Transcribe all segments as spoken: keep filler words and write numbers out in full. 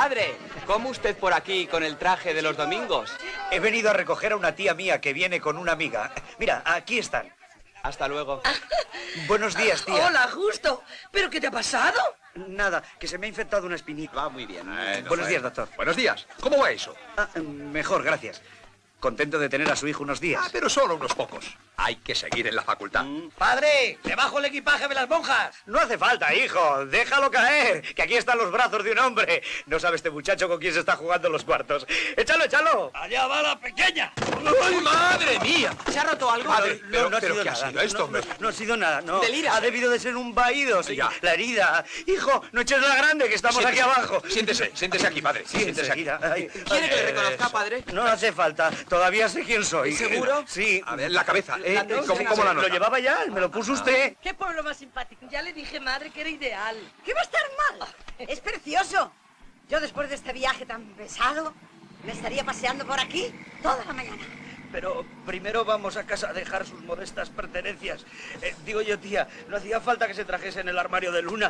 Padre, ¿cómo usted por aquí con el traje de los domingos? He venido a recoger a una tía mía que viene con una amiga. Mira, aquí están. Hasta luego. Buenos días, tía. Hola, Justo. ¿Pero qué te ha pasado? Nada, que se me ha infectado una espinita. Va muy bien. Eh, no Buenos sé. días, doctor. Buenos días. ¿Cómo va eso? Ah, mejor, gracias. Contento de tener a su hijo unos días. Ah, pero solo unos pocos. Hay que seguir en la facultad. Padre, debajo el equipaje de las monjas. No hace falta, hijo. Déjalo caer, que aquí están los brazos de un hombre. No sabe este muchacho con quién se está jugando los cuartos. ¡Échalo, échalo! Allá va la pequeña. ¡Ay, madre mía! ¿Se ha roto algo? Padre, pero, no ha pero sido ¿qué ha nada. sido esto, No, hombre? no, no ha sido nada, no. Delira. Ha debido de ser un vaído, sí. Ya. La herida. Hijo, no eches la grande, que estamos Siéntese, aquí abajo. Siéntese, siéntese aquí, padre. Sí, siéntese aquí. enseguida. Ay, ¿Quiere que le reconozca, padre? No hace falta. Todavía sé quién soy. ¿Seguro? Sí. A ver, la cabeza. ¿eh? La ¿Cómo, cómo la Lo nota? llevaba ya, me lo puso usted. Qué pueblo más simpático. Ya le dije, madre, que era ideal. ¿Qué va a estar mal? Es precioso. Yo después de este viaje tan pesado, me estaría paseando por aquí toda la mañana. Pero primero vamos a casa a dejar sus modestas pertenencias. Eh, digo yo, tía, no hacía falta que se trajese en el armario de Luna.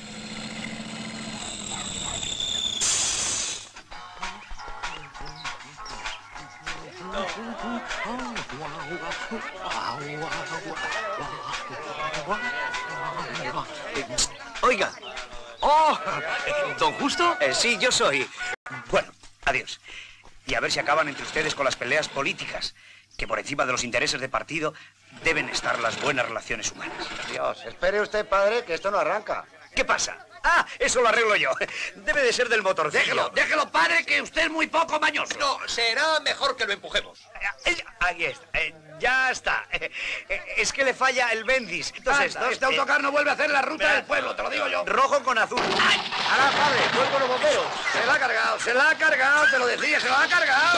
Oiga. ¡Oh! ¿Don Justo? Eh, sí, yo soy. Bueno, adiós. Y a ver si acaban entre ustedes con las peleas políticas, que por encima de los intereses de partido deben estar las buenas relaciones humanas. Dios, espere usted, padre, que esto no arranca. ¿Qué pasa? Ah, eso lo arreglo yo. Debe de ser del motorcillo. Déjelo, déjelo, padre, que usted es muy poco mañoso. No, será mejor que lo empujemos. Eh, Ahí está. Eh, ya está. Eh, eh, Es que le falla el bendis. Entonces, Anda, dos, este eh, autocar no vuelve a hacer la ruta verá, del pueblo, te lo digo yo. Rojo con azul. Ahora, padre, vuelvo los bomberos. Se la ha cargado, se la ha cargado, te lo decía, se la ha cargado.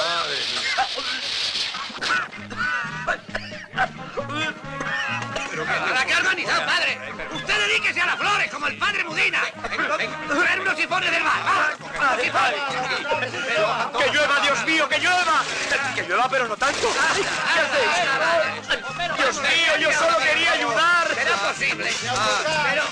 ¿Para qué ha organizado, padre? Usted dedíquese a las flores, como el padre Mudina. Traer unos sifones del mar, va. Unos sifones. ¡Que llueva, Dios mío, que llueva! Que llueva, pero no tanto. ¿Qué hacéis? Dios mío, yo solo quería ayudar. ¿Será posible? Pero